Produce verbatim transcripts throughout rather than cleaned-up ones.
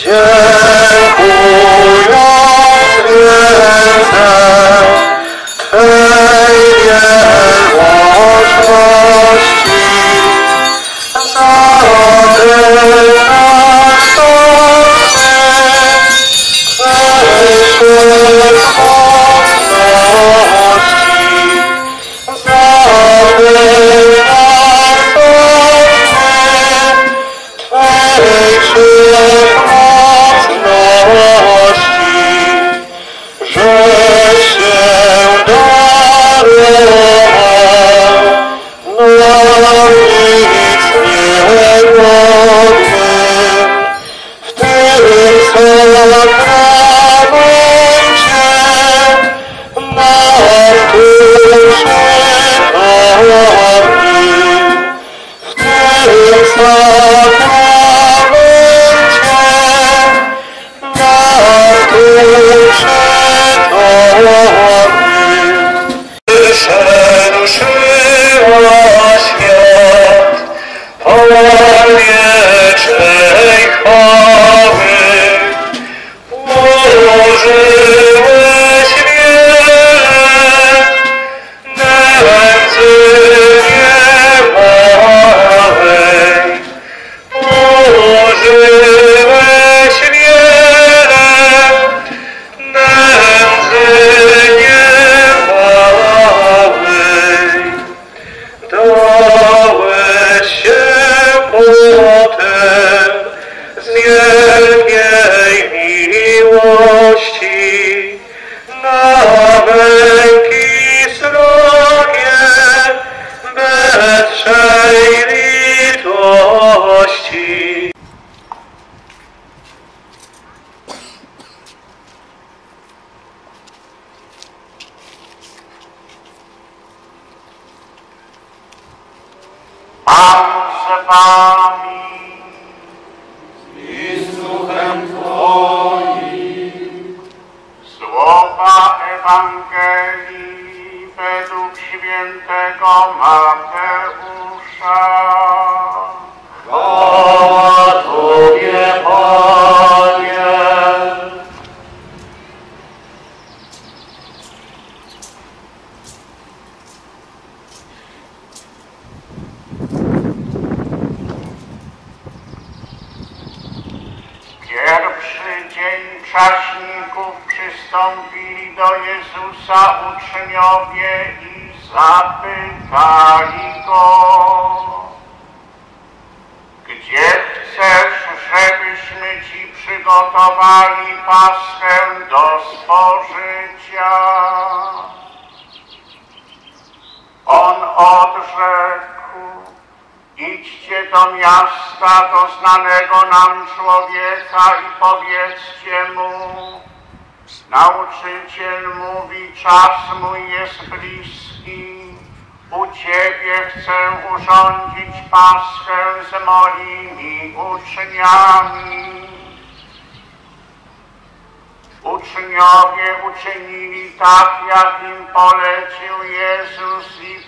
Uczniowie uczynili tak, jak im polecił Jezus i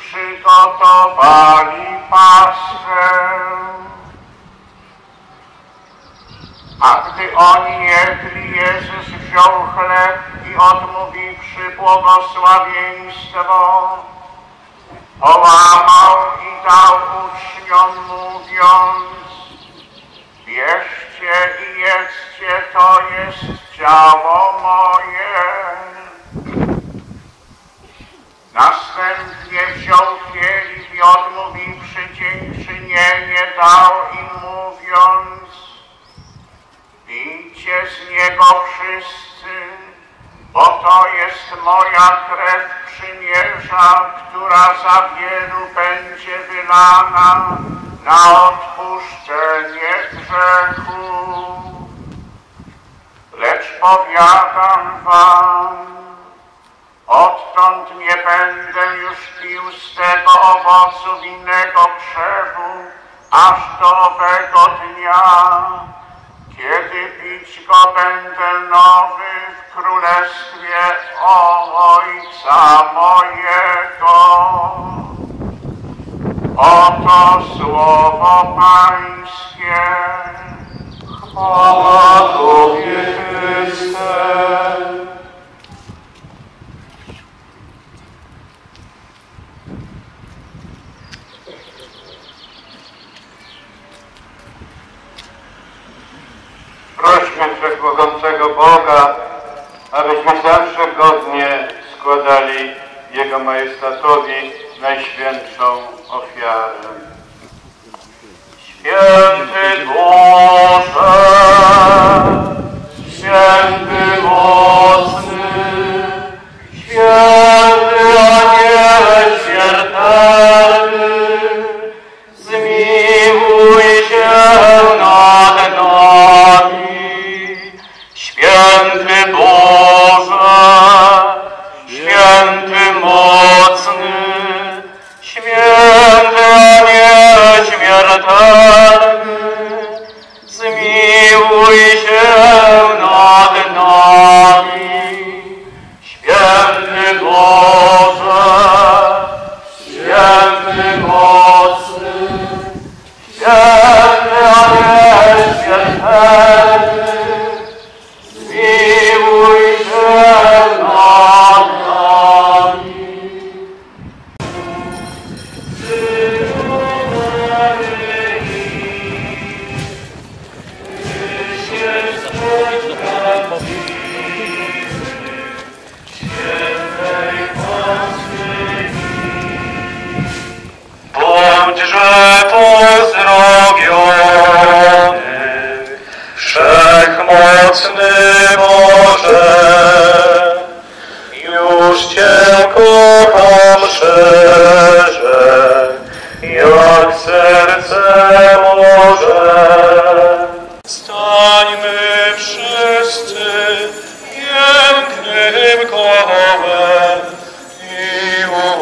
przygotowali Paschę. A gdy oni jedli, Jezus wziął chleb i odmówiwszy błogosławieństwo, połamał i dał uczniom, mówiąc: bierzcie i jedzcie, to jest ciało moje. Następnie wziął kielich i odmówiwszy dziękczynienie, dał im, mówiąc: pijcie z niego wszyscy, bo to jest moja krew przymierza, która za wielu będzie wylana na odpuszczenie grzechu. Lecz powiadam wam, odtąd nie będę już pił z tego owocu winnego krzewu, aż do owego dnia, kiedy pić go będę nowy w królestwie Ojca mojego. Oto słowo Pańskie. Chwała Tobie, Chryste. Prośmy Wszechmogącego Boga, abyśmy zawsze godnie składali Jego Majestatowi Najświętszą ofiarę. Święty Boże, Święty Mocny, Święty Aniele Śmiertelny, zmiłuj się nad nami. Święty Boże, Święty Mocny, Święty Aniele Śmiertelny, zmiłuj się nad nami. Święty Boże, Święty Mocny, Święty Aniele Śmiertelny, zmiłuj się nad nami. Bądźże pozdrowiony, Wszechmocny Boże, już Cię kocham szczerze, jak serce może. Stańmy wszyscy pięknym kołem i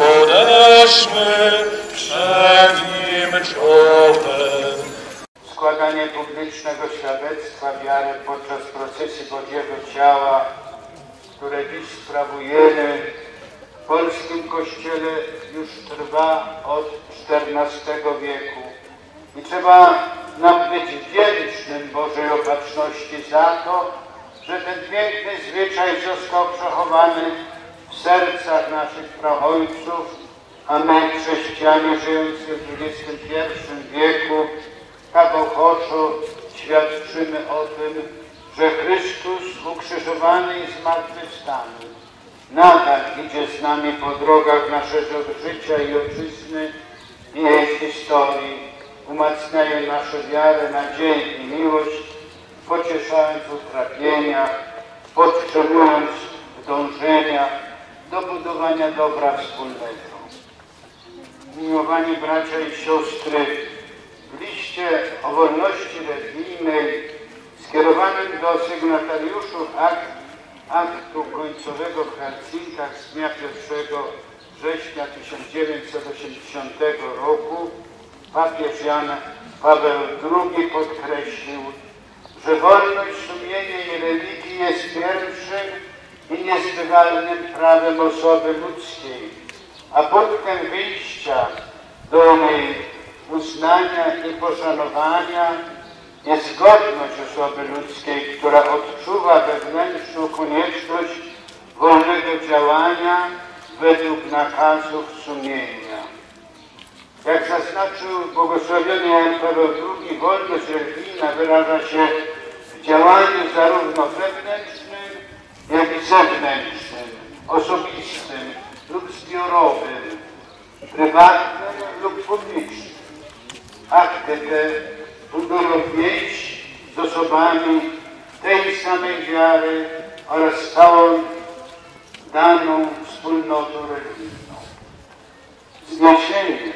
uderzmy przed Nim czołem. Składanie publicznego świadectwa wiary podczas procesji Bożego Ciała, które dziś sprawujemy w polskim Kościele, już trwa od czternastego wieku. I trzeba nam być wdzięcznym Bożej Opatrzności za to, że ten piękny zwyczaj został przechowany w sercach naszych praojców, a my, chrześcijanie żyjący w dwudziestym pierwszym wieku, tak ochoczo świadczymy o tym, że Chrystus ukrzyżowany i zmartwychwstany nadal idzie z nami po drogach naszego życia i ojczyzny i jej historii, umacniają naszą wiarę, nadzieję i miłość, pocieszając w utrapieniach, podtrzymując w dążeniach do budowania dobra wspólnego. Miłowani bracia i siostry, w liście o wolności religijnej skierowanym do sygnatariuszów akt, aktu końcowego w Helsinkach z dnia pierwszego września tysiąc dziewięćset osiemdziesiątego roku papież Jan Paweł drugi podkreślił, że wolność sumienia i religii jest pierwszym i niezbywalnym prawem osoby ludzkiej, a punktem wyjścia do niej uznania i poszanowania jest godność osoby ludzkiej, która odczuwa wewnętrzną konieczność wolnego działania według nakazów sumienia. Jak zaznaczył błogosławiony Jan Paweł drugi, wolność religijna wyraża się w działaniu zarówno wewnętrznym, jak i zewnętrznym, osobistym lub zbiorowym, prywatnym lub publicznym. Akty te budują więź z osobami tej samej wiary oraz całą daną wspólnotą religijną. Zniesienie,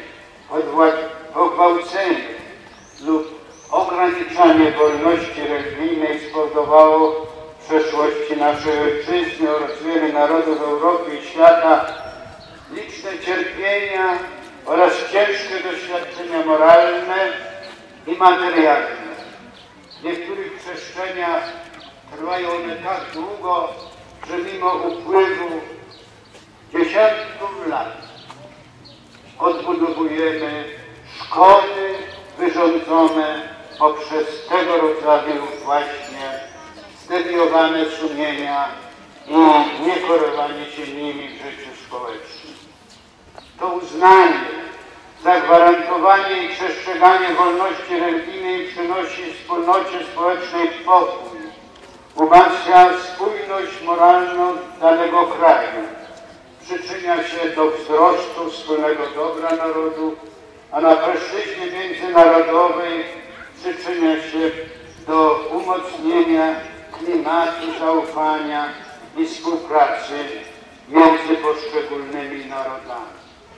pogwałcenie lub ograniczanie wolności religijnej spowodowało w przeszłości naszej ojczyzny oraz wielu narodów Europy i świata liczne cierpienia oraz ciężkie doświadczenia moralne i materialne. W niektórych przestrzeniach trwają one tak długo, że mimo upływu dziesiątków lat odbudowujemy szkody wyrządzone poprzez tego rodzaju właśnie zdewiowane sumienia i niekierowanie się nimi w życiu społecznym. To uznanie, zagwarantowanie i przestrzeganie wolności religijnej przynosi wspólnocie społecznej pokój, umacnia spójność moralną danego kraju, przyczynia się do wzrostu wspólnego dobra narodu, a na płaszczyźnie międzynarodowej przyczynia się do umocnienia klimatu zaufania i współpracy między poszczególnymi narodami.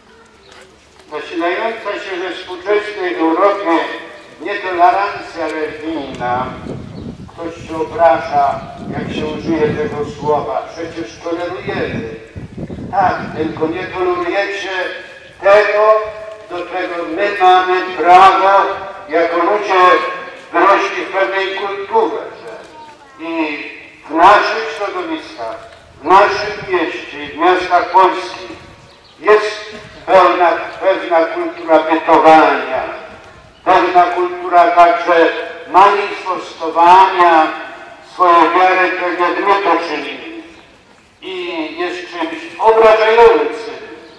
Zasilająca się we współczesnej Europie nietolerancja religijna, ktoś się obraża, jak się użyje tego słowa, przecież tolerujemy. Tak, tylko nie tolerujecie tego, do czego my mamy prawo jako ludzie wyrośli w pewnej kulturze. I w naszych środowiskach, w naszym mieście, w miastach polskich jest pewna, pewna kultura bytowania, pewna kultura także manifestowania swojej wiary, tak jak my to czynimy. I jest czymś obrażającym.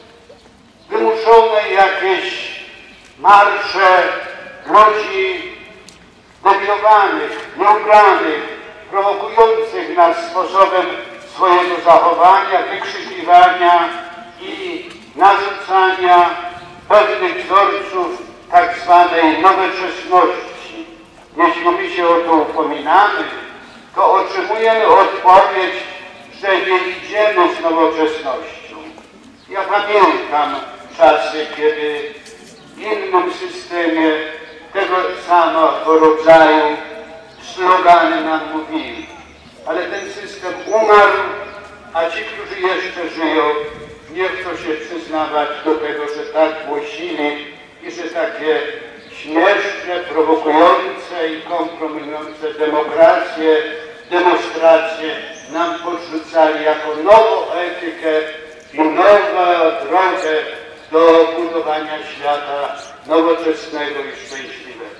Wymuszone jakieś marsze ludzi debilowanych, nieubranych, prowokujących nas sposobem swojego zachowania, wykrzykiwania i narzucania pewnych wzorców tak zwanej nowoczesności. Jeśli my się o to upominamy, to otrzymujemy odpowiedź, że nie idziemy z nowoczesnością. Ja pamiętam czasy, kiedy w innym systemie tego samego rodzaju slogany nam mówili. Ale ten system umarł, a ci, którzy jeszcze żyją, nie chcą się przyznawać do tego, że tak głosili i że takie śmieszne, prowokujące i kompromitujące demokrację, demonstracje nam podrzucali jako nową etykę i nową drogę do budowania świata nowoczesnego i szczęśliwego.